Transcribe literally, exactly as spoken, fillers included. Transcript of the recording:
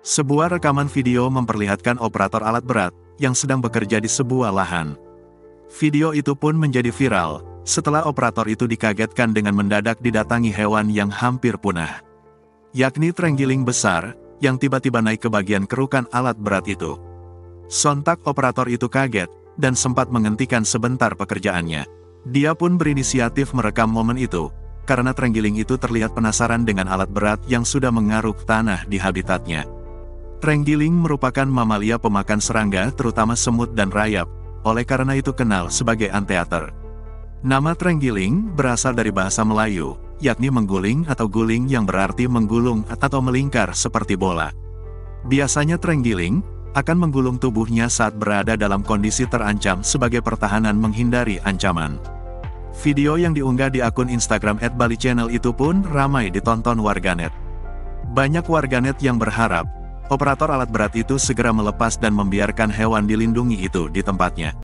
Sebuah rekaman video memperlihatkan operator alat berat yang sedang bekerja di sebuah lahan. Video itu pun menjadi viral setelah operator itu dikagetkan dengan mendadak didatangi hewan yang hampir punah, yakni terenggiling besar yang tiba-tiba naik ke bagian kerukan alat berat itu. Sontak operator itu kaget dan sempat menghentikan sebentar pekerjaannya. Dia pun berinisiatif merekam momen itu karena terenggiling itu terlihat penasaran dengan alat berat yang sudah mengaruk tanah di habitatnya. Terenggiling merupakan mamalia pemakan serangga terutama semut dan rayap, oleh karena itu kenal sebagai anteater. Nama terenggiling berasal dari bahasa Melayu, yakni mengguling atau guling yang berarti menggulung atau melingkar seperti bola. Biasanya terenggiling akan menggulung tubuhnya saat berada dalam kondisi terancam sebagai pertahanan menghindari ancaman. Video yang diunggah di akun Instagram et bali channel itu pun ramai ditonton warganet. Banyak warganet yang berharap operator alat berat itu segera melepas dan membiarkan hewan dilindungi itu di tempatnya.